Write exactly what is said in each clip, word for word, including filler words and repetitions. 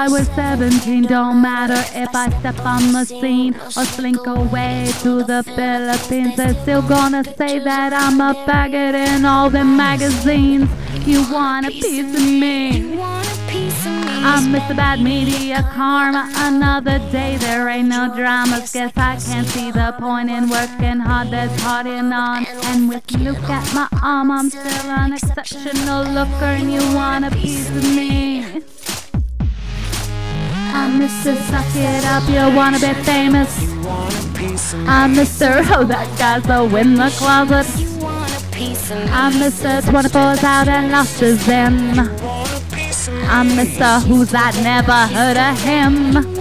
I was seventeen. Don't matter if I step on the scene or slink away to the Philippines. They're still gonna say that I'm a faggot in all the magazines. You want a piece of me? I'm Mister Bad Media Karma. Another day, there ain't no dramas. Guess I can't see the point in working hard. There's partying on. And with you, look at my arm, I'm still an exceptional looker. And you want a piece of me? I'm Mister Suck It Up, you wanna be famous. I'm Mister Oh, that guy's so in the closet. I'm Mister twenty-four's out and lost his in. I'm Mister Who's That, never heard of him.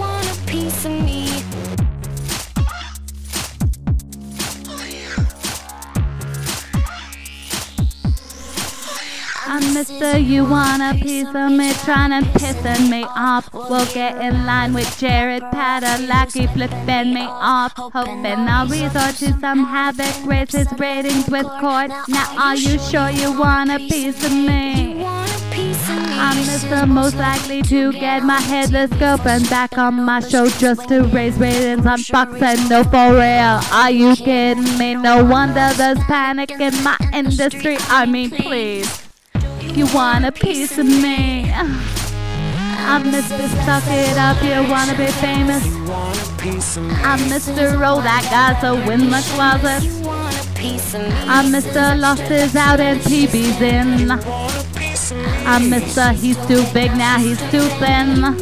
I'm Mister You want a piece of me, trying to pissing me off. We'll get in line with Jared Padalecki, flipping me off. Hoping I'll resort to some havoc, raise his ratings with court. Now are you sure you want a piece of me? I'm Mister Most likely to get my headless girlfriend back on my show just to raise ratings on Fox and no for real. Are you kidding me? No wonder there's panic in my industry. I mean, please. You want a piece of me? I'm Mister Suck It Up, you wanna be famous. I'm Mister Oh, that guy's so in the closet. I'm Mister Lost is out and T V's in. I'm Mister He's too big, now he's too thin.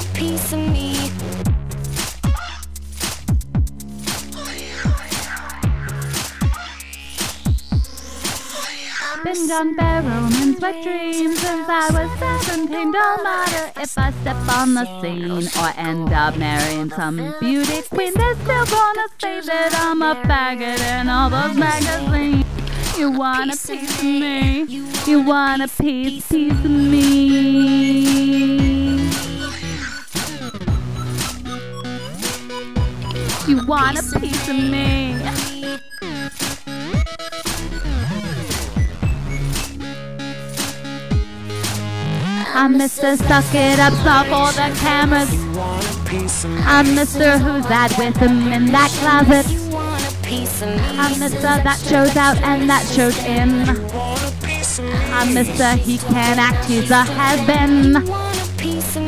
Been John Barrowman's wet dreams since I was seventeen. Don't matter if I step on the scene or end up marrying some beauty queen. They're still gonna say that I'm a faggot in all those magazines. You want a piece of me? You want a piece, piece of me? You want a piece of me? I'm Mister Suck It Up, stop all the cameras. I'm Mister Who's That with him in that closet. I'm Mister That shows out and that shows in. I'm Mister He can't act, he's a has-been.